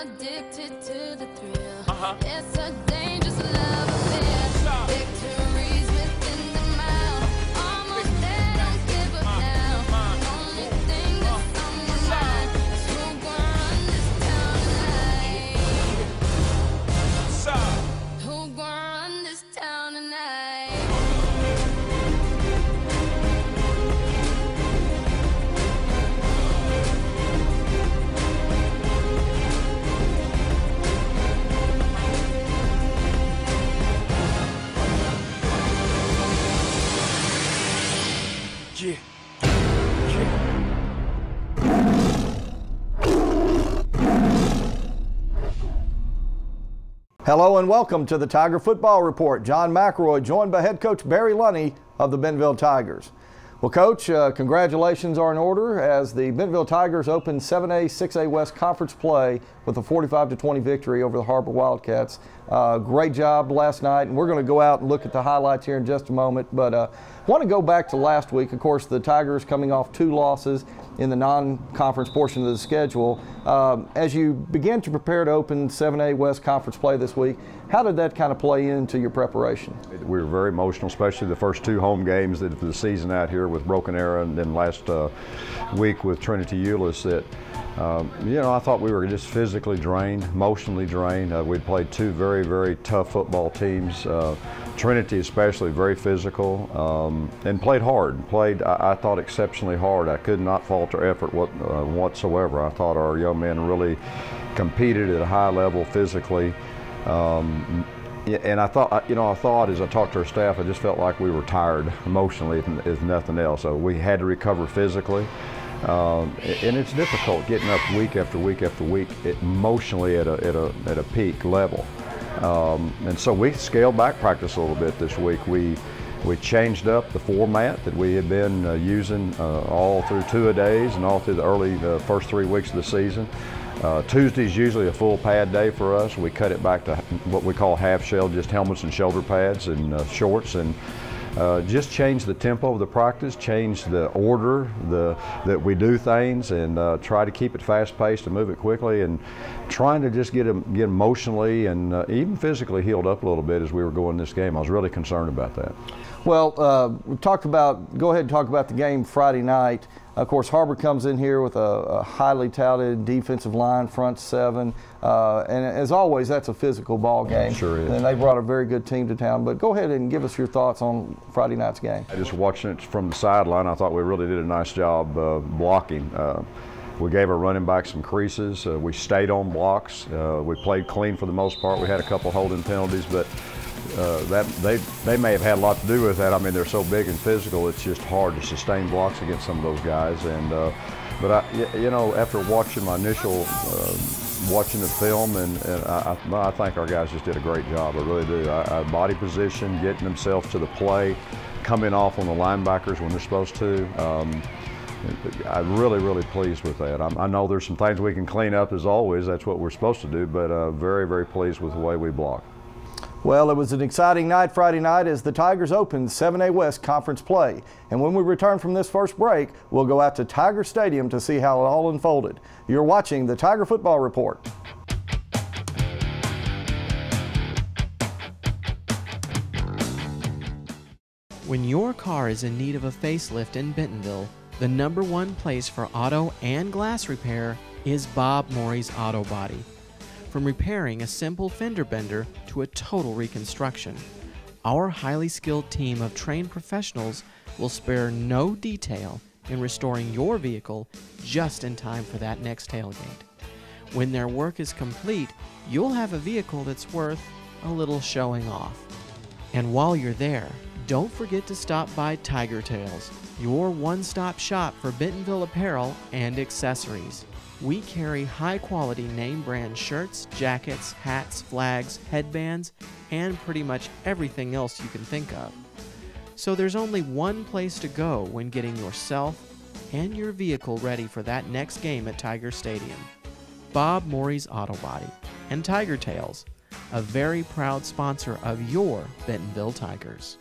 addicted to the thrill. It's a dangerous love affair. Victories within the mile. Almost there, don't give up now. The only thing that's on my mind is who gonna run this town tonight. Who gonna run this town tonight? Yeah. Hello and welcome to the Tiger Football Report. John McElroy joined by head coach Barry Lunney of the Bentonville Tigers. Well, Coach, congratulations are in order as the Bentonville Tigers opened 7A, 6A West Conference play with a 45-20 victory over the Harber Wildcats. Great job last night, and we're going to go out and look at the highlights here in just a moment. But I want to go back to last week. Of course, the Tigers coming off 2 losses in the non-conference portion of the schedule. As you begin to prepare to open 7A West Conference play this week, how did that kind of play into your preparation? We were very emotional, especially the first 2 home games of the season out here with Broken Arrow, and then last week with Trinity Euless. That I thought we were just physically drained, emotionally drained. We'd played 2 very, very tough football teams. Trinity especially, very physical, and played hard. I thought, exceptionally hard. I could not fault their effort whatsoever. I thought our young men really competed at a high level physically. And I thought as I talked to our staff, I just felt like we were tired emotionally, if nothing else. So we had to recover physically. And it's difficult getting up week after week after week emotionally at a peak level. And so we scaled back practice a little bit this week. We changed up the format that we had been using all through 2-a-days and all through the first 3 weeks of the season. Tuesday's usually a full pad day for us. We cut it back to what we call half shell, just helmets and shoulder pads and shorts, and just change the tempo of the practice, change the order that we do things, and try to keep it fast-paced and move it quickly, and trying to just get emotionally and even physically healed up a little bit as we were going this game. I was really concerned about that. Well, go ahead and talk about the game Friday night. Of course, Harber comes in here with a highly touted defensive line, front 7, and as always, that's a physical ball game. Sure is. And they brought a very good team to town. But go ahead and give us your thoughts on Friday night's game. Just watching it from the sideline, I thought we really did a nice job blocking. We gave our running back some creases. We stayed on blocks. We played clean for the most part. We had a couple holding penalties, but they may have had a lot to do with that. I mean, they're so big and physical, it's just hard to sustain blocks against some of those guys. And but after watching my initial watching the film, and I think our guys just did a great job. I really do. Body position, getting themselves to the play, coming off on the linebackers when they're supposed to. I'm really, really pleased with that. I know there's some things we can clean up, as always. That's what we're supposed to do, but very, very pleased with the way we block. Well, it was an exciting night Friday night as the Tigers opened 7A West Conference play. And when we return from this first break, we'll go out to Tiger Stadium to see how it all unfolded. You're watching the Tiger Football Report. When your car is in need of a facelift in Bentonville, the #1 place for auto and glass repair is Bob Morey's Auto Body. From repairing a simple fender bender to a total reconstruction, our highly skilled team of trained professionals will spare no detail in restoring your vehicle just in time for that next tailgate. When their work is complete, you'll have a vehicle that's worth a little showing off. And while you're there, don't forget to stop by Tiger Tails, your one-stop shop for Bentonville apparel and accessories. We carry high-quality name-brand shirts, jackets, hats, flags, headbands, and pretty much everything else you can think of. So there's only one place to go when getting yourself and your vehicle ready for that next game at Tiger Stadium. Bob Morey's Auto Body and Tiger Tails, a very proud sponsor of your Bentonville Tigers.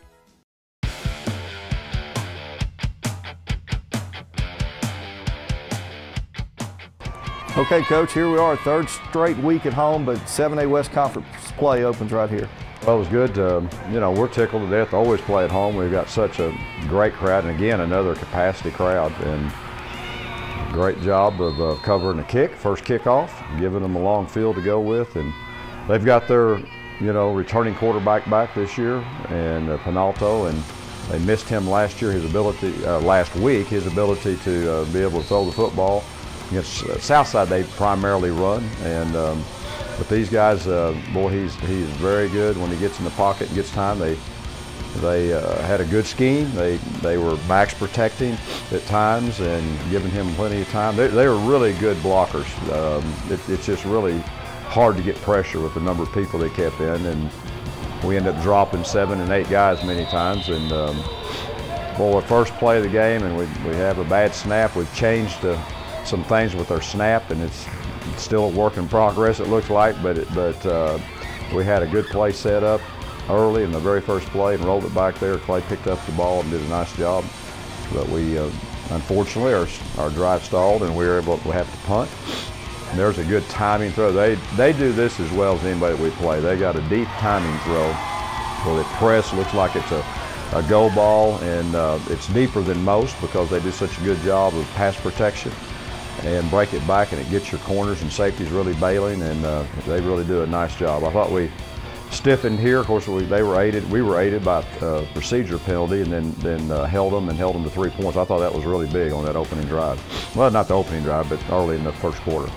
Okay, Coach, here we are, third straight week at home, but 7A West Conference play opens right here. Well, it was good. You know, we're tickled to death to always play at home. We've got such a great crowd, and again, another capacity crowd. And great job of covering the kick, first kickoff, giving them a long field to go with. And they've got their, you know, returning quarterback back this year, and Penalto, and they missed him last year. Last week, his ability to be able to throw the football. Against Southside, they primarily run, and but these guys, boy, he's very good when he gets in the pocket and gets time. They had a good scheme. They were max protecting at times and giving him plenty of time. They were really good blockers. It's just really hard to get pressure with the number of people they kept in, and we end up dropping 7 and 8 guys many times. And boy, first play of the game, and we have a bad snap. We've changed some things with our snap, and it's still a work in progress, it looks like, but we had a good play set up early in the very first play and rolled it back there. Clay picked up the ball and did a nice job, but we unfortunately our drive stalled and we were able to have to punt. And there's a good timing throw. They do this as well as anybody that we play. They got a deep timing throw where the press looks like it's a go ball, and it's deeper than most because they do such a good job of pass protection and break it back, and it gets your corners and safeties really bailing, and they really do a nice job. I thought we stiffened here. Of course, we were aided by a procedure penalty, and then held them to 3 points. I thought that was really big on that opening drive. Well, not the opening drive, but early in the first quarter.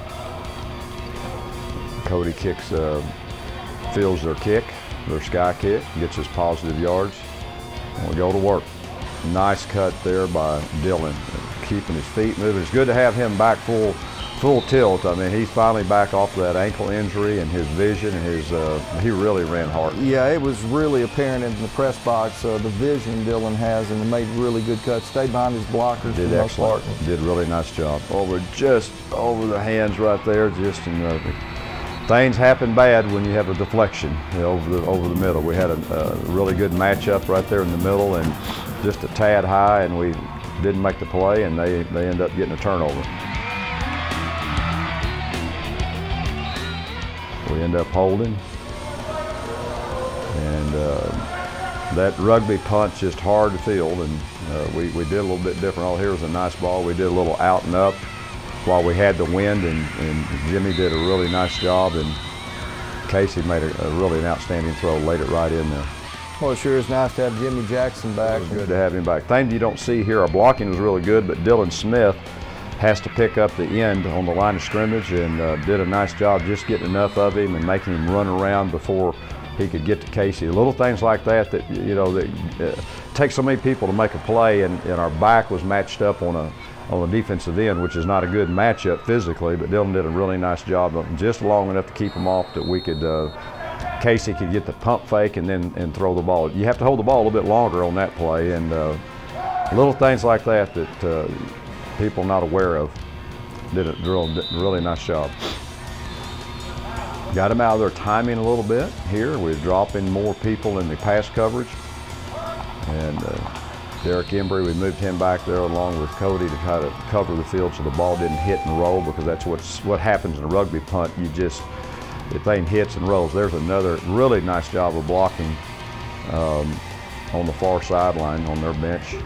Cody fields their kick, their sky kick, gets us positive yards, and we go to work. Nice cut there by Dylan, keeping his feet moving. It's good to have him back full tilt. I mean, he's finally back off that ankle injury, and his vision, he really ran hard. Yeah, it was really apparent in the press box, the vision Dylan has, and made really good cuts. Stayed behind his blockers. Did excellent. Did a really nice job. Just over the hands right there, just in the, things happen bad when you have a deflection, you know, over the middle. We had a really good matchup right there in the middle, and just a tad high, and we didn't make the play, and they end up getting a turnover. We end up holding, and that rugby punt's just hard to field, and we did a little bit different. Oh, here's a nice ball. We did a little out and up while we had the wind, and Jimmy did a really nice job, and Casey made really an outstanding throw, laid it right in there. Well, it sure is nice to have Jimmy Jackson back. It was good to have him back. Thing you don't see here, our blocking was really good, but Dylan Smith has to pick up the end on the line of scrimmage, and did a nice job just getting enough of him and making him run around before he could get to Casey. Little things like that you know, that takes so many people to make a play, and our back was matched up on a defensive end, which is not a good matchup physically, but Dylan did a really nice job of just long enough to keep him off that we could Casey could get the pump fake and throw the ball. You have to hold the ball a little bit longer on that play, and little things like that people not aware of. Did a really nice job. Got him out of their timing a little bit here. We're dropping more people in the pass coverage, and Derek Embry, we moved him back there along with Cody to try to cover the field so the ball didn't hit and roll, because that's what happens in a rugby punt. The thing hits and rolls. There's another really nice job of blocking on the far sideline on their bench.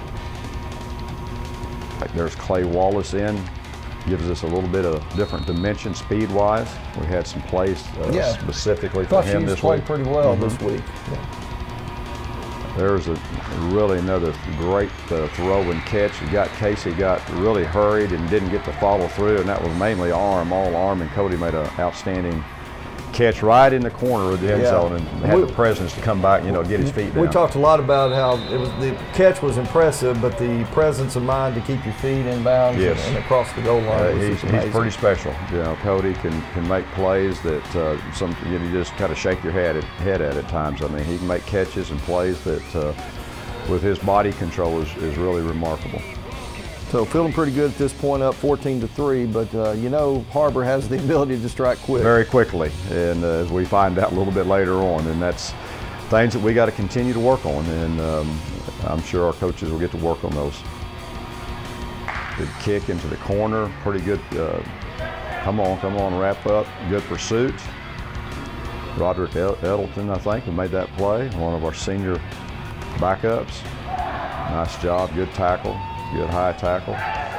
There's Clay Wallace in. Gives us a little bit of different dimension speed-wise. We had some plays specifically for him this week. Played pretty well this week. Yeah. There's another great throw and catch. Casey got really hurried and didn't get to follow through, and that was mainly all arm, and Cody made an outstanding catch right in the corner of the end zone, and had the presence to come back, get his feet down. We talked a lot about how the catch was impressive, but the presence of mind to keep your feet in bounds and across the goal line was he's pretty special. Cody can make plays that you just kind of shake your head at times. I mean, he can make catches and plays that with his body control is really remarkable. So feeling pretty good at this point, up 14-3, but Harber has the ability to strike quick. Very quickly, and as we find out a little bit later on, and that's things that we got to continue to work on, and I'm sure our coaches will get to work on those. Good kick into the corner, pretty good Come on, wrap up. Good pursuit. Roderick Edelton, I think, who made that play, one of our senior backups. Nice job, good tackle, good high tackle.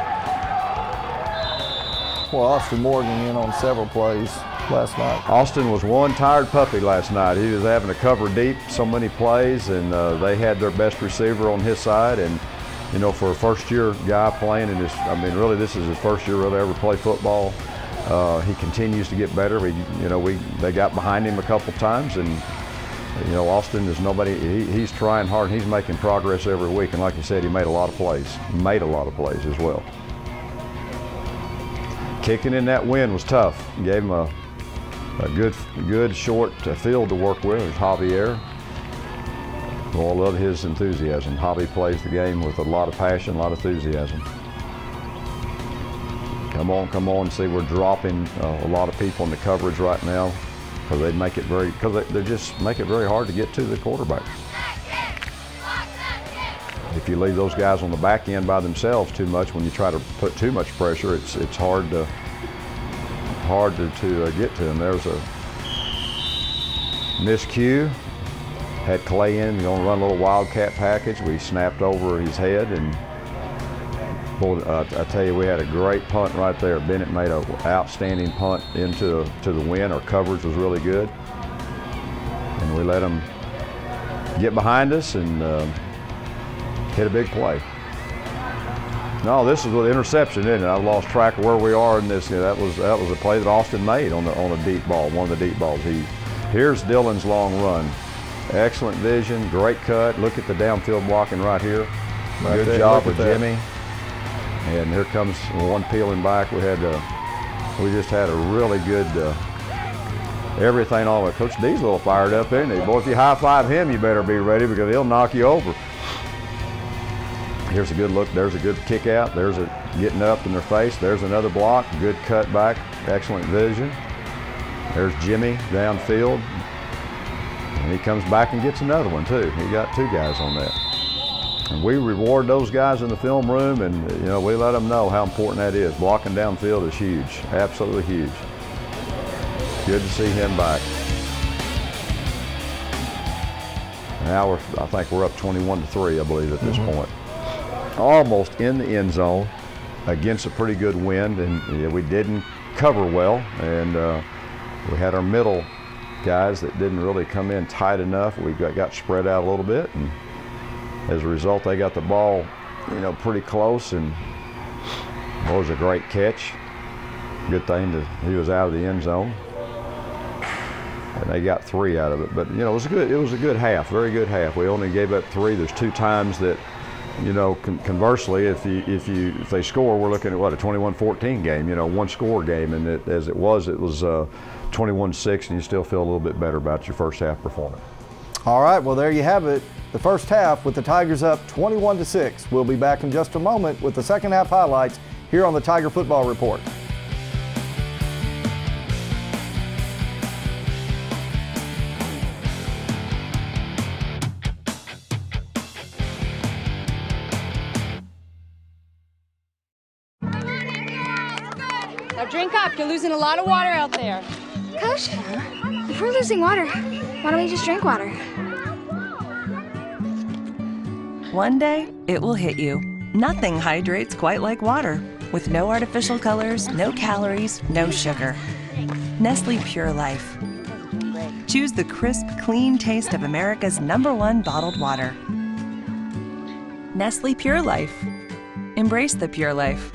Well, Austin Morgan in on several plays last night. Austin was one tired puppy last night. He was having to cover deep so many plays, and they had their best receiver on his side. And you know, for a first-year guy playing in his, I mean, really, this is his first year really ever play football. He continues to get better. They got behind him a couple times, and you know, Austin is nobody. He's trying hard. And he's making progress every week, and like you said, he made a lot of plays. Made a lot of plays as well. Kicking in that wind was tough. Gave him a good short field to work with. There's Javier. Well, I love his enthusiasm. Javi plays the game with a lot of passion, a lot of enthusiasm. Come on, see, we're dropping a lot of people in the coverage right now because they just make it very hard to get to the quarterback. If you leave those guys on the back end by themselves too much, when you try to put too much pressure, it's hard to get to them. There's a miscue. Had Clay in, going to run a little Wildcat package. We snapped over his head, and boy, I tell you, we had a great punt right there. Bennett made an outstanding punt into the wind. Our coverage was really good, and we let them get behind us and hit a big play. No, this is with interception, isn't it? I lost track of where we are in this. You know, that was a play that Austin made on a deep ball, one of the deep balls. Here's Dylan's long run. Excellent vision, great cut. Look at the downfield blocking right here. Good job with Jimmy. And here comes one peeling back. We just had a really good everything all the way. Coach D's a little fired up, isn't he? Boy, if you high-five him, you better be ready because he'll knock you over. Here's a good look. There's a good kick out. There's a getting up in their face. There's another block. Good cut back. Excellent vision. There's Jimmy downfield. And he comes back and gets another one too. He got two guys on that. And we reward those guys in the film room, and you know, we let them know how important that is. Blocking downfield is huge, absolutely huge. Good to see him back. Now I think we're up 21-3, I believe, at this point. Almost in the end zone against a pretty good wind, and we didn't cover well, and we had our middle guys that didn't really come in tight enough. We got spread out a little bit, and as a result, they got the ball, you know, pretty close, and it was a great catch. Good thing that he was out of the end zone, and they got 3 out of it. But you know, it was a good half, very good half. We only gave up 3. There's 2 times that, you know, conversely, if they score, we're looking at what, a 21-14 game, you know, 1-score game, and as it was 21-6, and you still feel a little bit better about your first half performance. All right, well, there you have it. The first half with the Tigers up 21-6. We'll be back in just a moment with the second half highlights here on the Tiger Football Report. Now drink up, you're losing a lot of water out there. Coach, if we're losing water, why don't we just drink water? One day, it will hit you. Nothing hydrates quite like water, with no artificial colors, no calories, no sugar. Nestle Pure Life. Choose the crisp, clean taste of America's #1 bottled water. Nestle Pure Life. Embrace the pure life.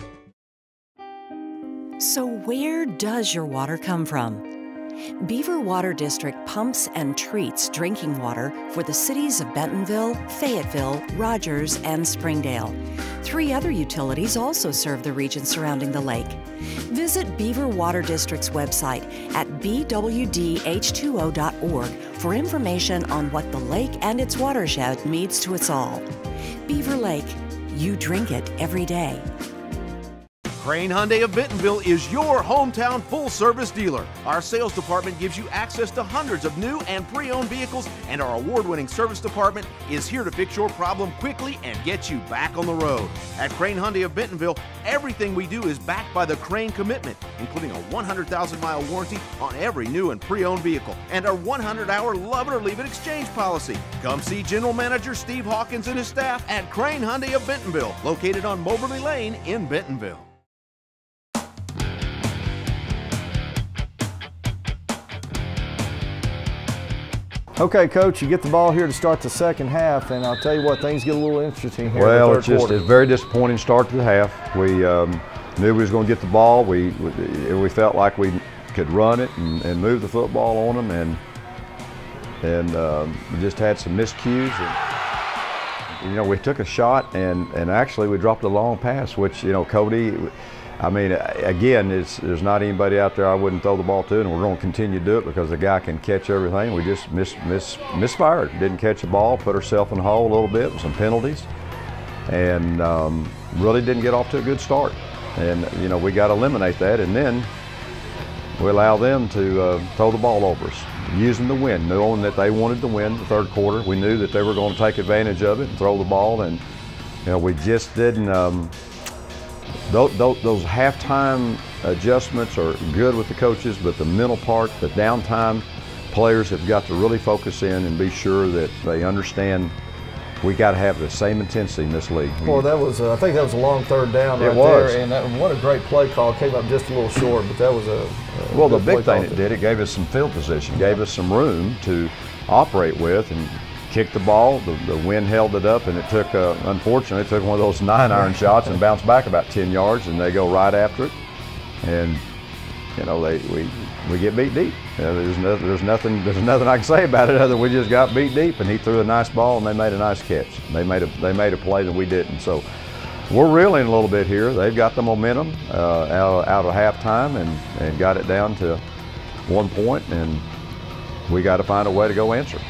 So where does your water come from? Beaver Water District pumps and treats drinking water for the cities of Bentonville, Fayetteville, Rogers, and Springdale. 3 other utilities also serve the region surrounding the lake. Visit Beaver Water District's website at bwdh2o.org for information on what the lake and its watershed means to us all. Beaver Lake, you drink it every day. Crane Hyundai of Bentonville is your hometown full-service dealer. Our sales department gives you access to hundreds of new and pre-owned vehicles, and our award-winning service department is here to fix your problem quickly and get you back on the road. At Crane Hyundai of Bentonville, everything we do is backed by the Crane Commitment, including a 100,000-mile warranty on every new and pre-owned vehicle, and our 100-hour love it or leave it exchange policy. Come see General Manager Steve Hawkins and his staff at Crane Hyundai of Bentonville, located on Moberly Lane in Bentonville. Okay, Coach, you get the ball here to start the second half, and I'll tell you what, things get a little interesting here Well, in the third quarter. It's a very disappointing start to the half. We knew we was going to get the ball. We felt like we could run it and move the football on them, and we just had some miscues. And, you know, we took a shot, and actually we dropped a long pass, which, you know, Cody, I mean, again, there's not anybody out there I wouldn't throw the ball to, and we're going to continue to do it because the guy can catch everything. We just misfired, didn't catch the ball, put ourselves in the hole a little bit with some penalties, and really didn't get off to a good start. And, you know, we got to eliminate that, and then we allow them to throw the ball over us, using the wind, knowing that they wanted to win the third quarter. We knew that they were going to take advantage of it and throw the ball, and, you know, we just didn't. Those halftime adjustments are good with the coaches, but the mental part, the downtime, players have got to really focus in and be sure that they understand we got to have the same intensity in this league. Well, that was, I think that was a long third down right there, and what a great play call. Came up just a little short, but that was a well, the big thing it did, it gave us some field position, gave us some room to operate with and kick the ball. The wind held it up, and it took, unfortunately, it took one of those 9-iron shots and bounced back about 10 yards, and they go right after it. And, you know, we get beat deep. There's nothing I can say about it other than we just got beat deep, and he threw a nice ball, and they made a nice catch. They made a play that we didn't. So we're reeling a little bit here. They've got the momentum out of halftime and got it down to 1 point, and we got to find a way to go answer.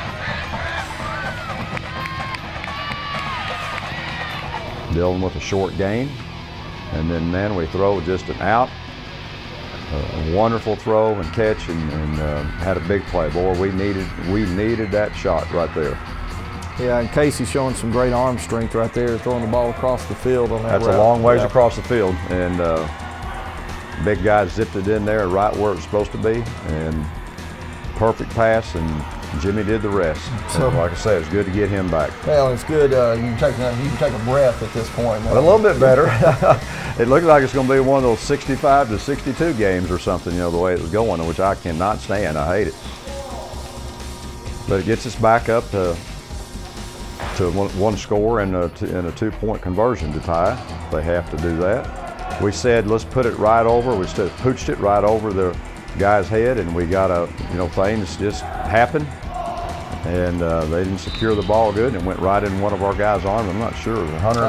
Dealing with a short gain, and then we throw just an out, a wonderful throw and catch, and had a big play. Boy, we needed that shot right there. Yeah, and Casey showing some great arm strength right there, throwing the ball across the field on that That's route. a long ways across the field, and big guy zipped it in there right where it's supposed to be, and perfect pass, and Jimmy did the rest. So, like I said, it's good to get him back. Well, it's good. You can take a breath at this point. A little bit better. It looks like it's going to be one of those 65 to 62 games or something, you know, the way it was going, which I cannot stand. I hate it. But it gets us back up to one score and a 2-point conversion to tie. They have to do that. We said, let's put it right over. We just pooched it right over the guy's head, and we got things just happened. And they didn't secure the ball good, and it went right in one of our guys' arms. I'm not sure. Hunter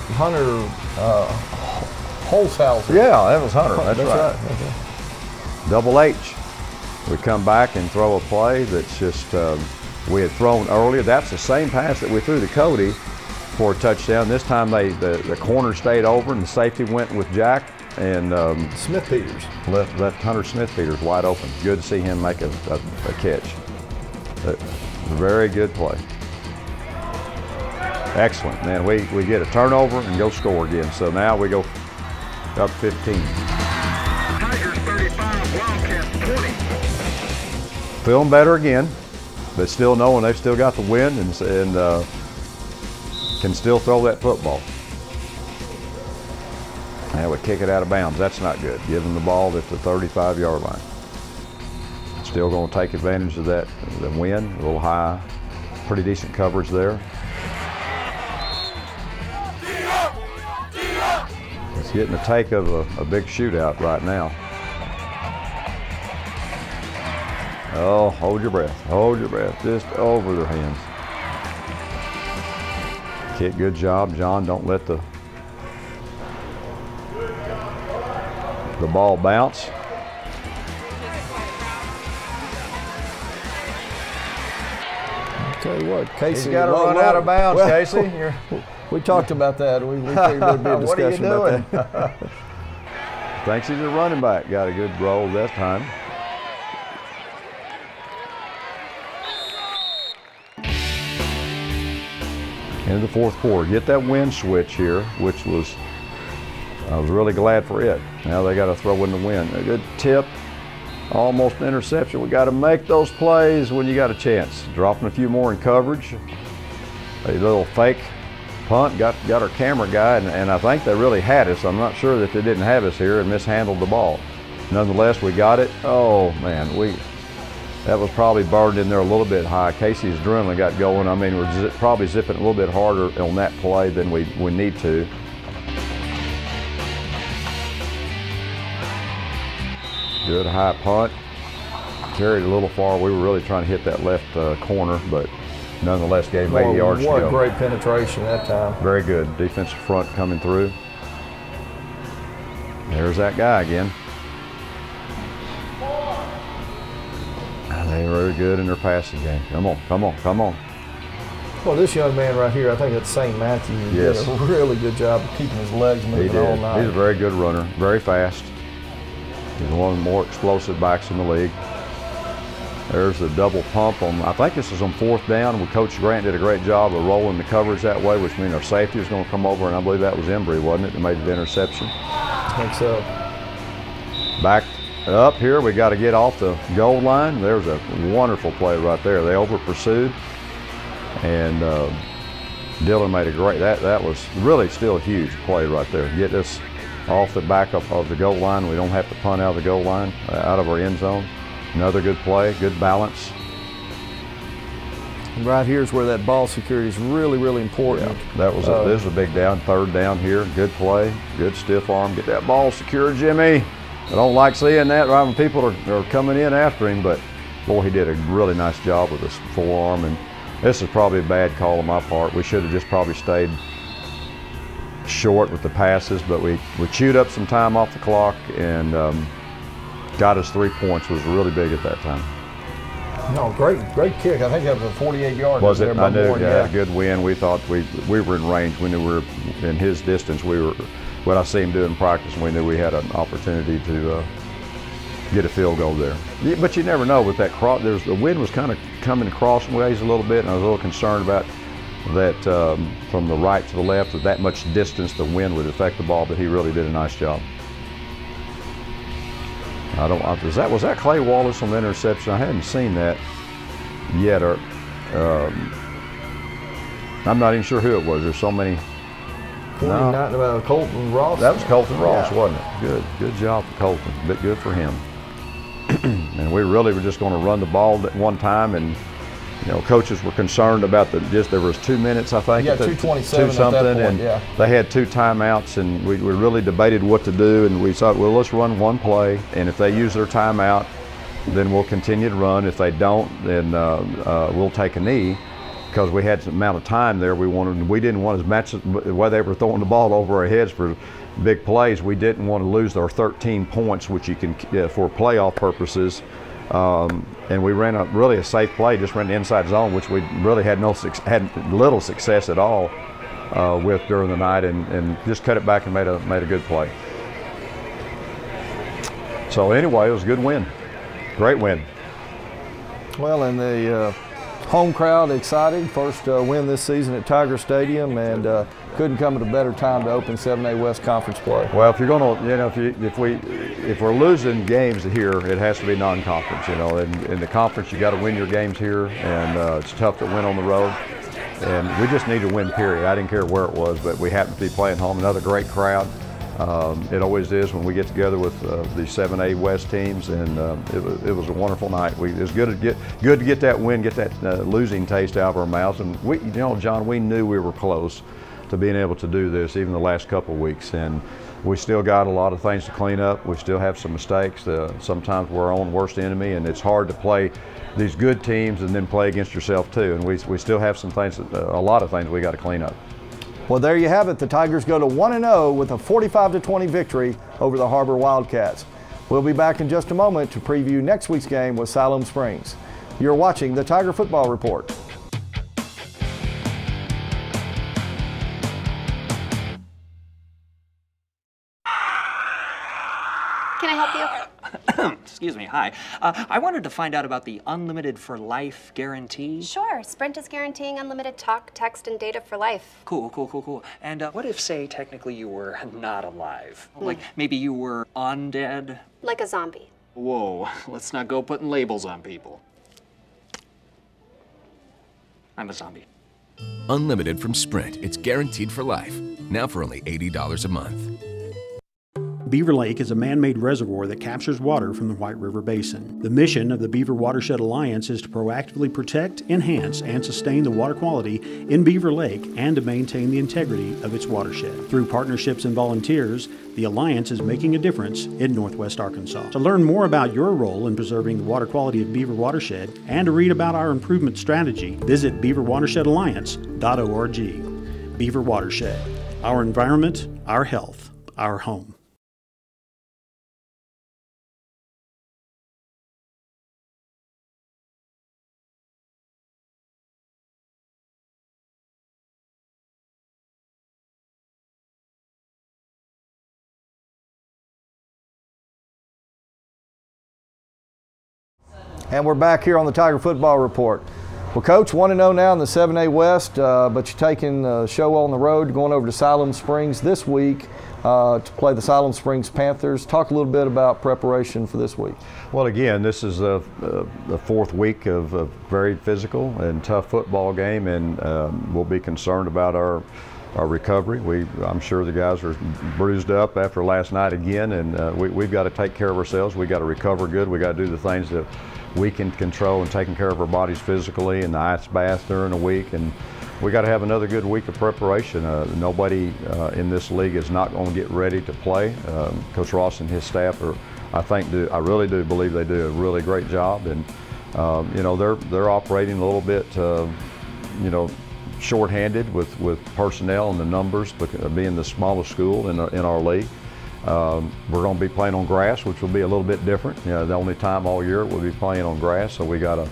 Holzhauser. Yeah, that was Hunter. That's right. Okay. Double H. We come back and throw a play that's just we had thrown earlier. That's the same pass that we threw to Cody for a touchdown. This time the corner stayed over, and the safety went with Jack. And Smith Peters left Hunter Smith Peters wide open. Good to see him make a catch. Very good play. Excellent, man. We get a turnover and go score again. So now we go up 15. Tigers 35, Wildcats 20. Feeling better again, but still knowing they've still got the wind and can still throw that football. Now we kick it out of bounds. That's not good. Give them the ball at the 35-yard line. Still going to take advantage of that, the wind, a little high, pretty decent coverage there. It's getting the take of a big shootout right now. Oh, hold your breath. Hold your breath. Just over their hands. Kick, good job, John. Don't let the ball bounce. Tell you what, Casey. He's got to run out of bounds, Casey. We talked about that. We figured there'd be a discussion what are you doing? about that. Thinks he's a running back. Got a good roll this time. Into the fourth quarter. Get that wind switch here, which was, I was really glad for it. Now they got to throw in the wind. A good tip, almost an interception. We got to make those plays when you got a chance. Dropping a few more in coverage. A little fake punt, got our camera guy, and I think they really had us. I'm not sure that they didn't have us here and mishandled the ball. Nonetheless, we got it. Oh man, that was probably burned in there a little bit high. Casey's adrenaline got going. I mean, we're probably zipping a little bit harder on that play than we need to. Good high punt. Carried a little far. We were really trying to hit that left corner, but nonetheless gave 80 yards to go. What great penetration that time. Very good. Defensive front coming through. There's that guy again. They were good in their passing game. Come on, come on, come on. Well, this young man right here, I think it's St. Matthew. He did a really good job of keeping his legs moving all night. He's a very good runner, very fast. He's one of the more explosive backs in the league. There's the double pump on, I think this is on 4th down. Coach Grant did a great job of rolling the coverage that way, which means our safety was going to come over, and I believe that was Embry, wasn't it, that made the interception? I think so. Back up here, we got to get off the goal line. There's a wonderful play right there. They over pursued, and Dylan made a great, that was really still a huge play right there. Get us off the back of the goal line. We don't have to punt out of the goal line, out of our end zone. Another good play, good balance. And right here's where that ball security is really, really important. Yeah, that was this is a big down, 3rd down here. Good play, good stiff arm. Get that ball secure, Jimmy. I don't like seeing that right when people are coming in after him, but boy, he did a really nice job with his forearm. And this is probably a bad call on my part. We should have just probably stayed short with the passes, but we chewed up some time off the clock and got us 3 points. Was really big at that time. No, great kick. I think that was a 48-yard. Was it? I knew. Yeah, had a good win. We thought we were in range. We knew we were in his distance. We were. What I see him do in practice, and we knew we had an opportunity to get a field goal there. But you never know with that cross. The wind was kind of coming crossways a little bit, and I was a little concerned about that from the right to the left, with that much distance, the wind would affect the ball. But he really did a nice job. Was that Clay Wallace on the interception? I hadn't seen that yet, or I'm not even sure who it was. There's so many. No. Colton Ross. That was Colton Ross, wasn't it? Good job for Colton. A bit good for him. And we really were just going to run the ball at one time, and coaches were concerned about there was 2 minutes, I think. Yeah, 2:27 at that point, and they had 2 timeouts, and we really debated what to do, and we thought, well, let's run one play, and if they use their timeout, then we'll continue to run. If they don't, then we'll take a knee, because we had some amount of time there. We didn't want as much while they were throwing the ball over our heads for big plays. We didn't want to lose our 13 points, which you can for playoff purposes. And we ran really a safe play, just ran the inside zone, which we really had little success at all with during the night, and just cut it back and made a good play. So anyway, it was a good win, great win. Well, and the home crowd excited, first win this season at Tiger Stadium, and couldn't come at a better time to open 7A West Conference play. Well, if you're going to, if we're losing games here, it has to be non-conference. In the conference, you got to win your games here, and it's tough to win on the road. And we just need to win, period. I didn't care where it was, but we happened to be playing home. Another great crowd. It always is when we get together with the 7A West teams, and it was a wonderful night. It was good to get that win, get that losing taste out of our mouths. And John, we knew we were close to being able to do this even the last couple of weeks, and we still got a lot of things to clean up. We still have some mistakes. Sometimes we're our own worst enemy, and it's hard to play these good teams and then play against yourself too. And we still have some things, a lot of things we got to clean up. Well, there you have it. The Tigers go to 1-0 with a 45-20 victory over the Harber Wildcats. We'll be back in just a moment to preview next week's game with Siloam Springs. You're watching the Tiger Football Report. Can I help you? Excuse me, hi. I wanted to find out about the Unlimited for Life guarantee. Sure. Sprint is guaranteeing unlimited talk, text, and data for life. Cool. And what if, say, technically you were not alive? Like, maybe you were undead? Like a zombie. Whoa, let's not go putting labels on people. I'm a zombie. Unlimited from Sprint. It's guaranteed for life. Now for only $80 a month. Beaver Lake is a man-made reservoir that captures water from the White River Basin. The mission of the Beaver Watershed Alliance is to proactively protect, enhance, and sustain the water quality in Beaver Lake and to maintain the integrity of its watershed. Through partnerships and volunteers, the Alliance is making a difference in Northwest Arkansas. To learn more about your role in preserving the water quality of Beaver Watershed and to read about our improvement strategy, visit beaverwatershedalliance.org. Beaver Watershed. Our environment, our health, our home. And we're back here on the Tiger Football Report. Well, Coach, 1-0 now in the 7A West, but you're taking the show on the road, going over to Siloam Springs this week to play the Siloam Springs Panthers. Talk a little bit about preparation for this week. Well, again, this is the fourth week of a very physical and tough football game, and we'll be concerned about our recovery. I'm sure the guys are bruised up after last night again, and we've got to take care of ourselves. We've got to recover good. We've got to do the things that we can control and taking care of our bodies physically, and the ice bath during the week. And we got to have another good week of preparation. Nobody in this league is not going to get ready to play. Coach Ross and his staff I really do believe they do a really great job, and you know, they're operating a little bit you know, shorthanded with personnel and the numbers, being the smallest school in our league. We're going to be playing on grass, which will be a little bit different. You know, the only time all year we'll be playing on grass, so we got to,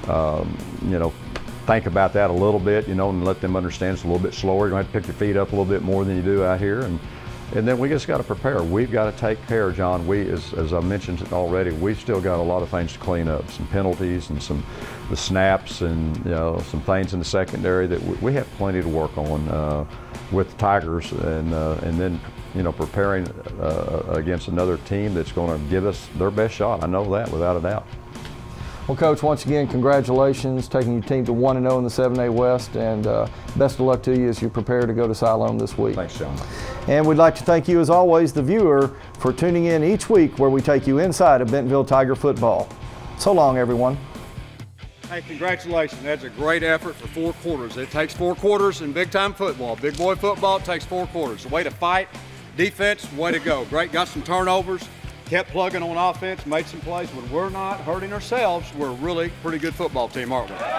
you know, think about that a little bit, you know, and let them understand it's a little bit slower. You're going to have to pick your feet up a little bit more than you do out here, and then we just got to prepare. We've got to take care, John. As I mentioned already, we've still got a lot of things to clean up, some penalties and the snaps, and you know, some things in the secondary that we have plenty to work on with the Tigers, and then, you know, preparing against another team that's going to give us their best shot. I know that without a doubt. Well, Coach, once again, congratulations taking your team to 1-0 in the 7A West, and best of luck to you as you prepare to go to Siloam this week. Thanks, John. And we'd like to thank you, as always, the viewer, for tuning in each week where we take you inside of Bentonville Tiger football. So long, everyone. Hey, congratulations. That's a great effort for 4 quarters. It takes 4 quarters in big-time football. Big boy football, it takes 4 quarters. The way to fight, defense, way to go. Great, got some turnovers. Kept plugging on offense, made some plays. When we're not hurting ourselves, we're a really pretty good football team, aren't we? Hey,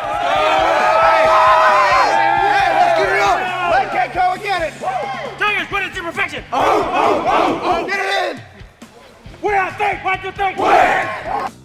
let's get it up. Let K-Co get it. Tigers, put it to perfection. Oh, get it in. Where I think, what you think.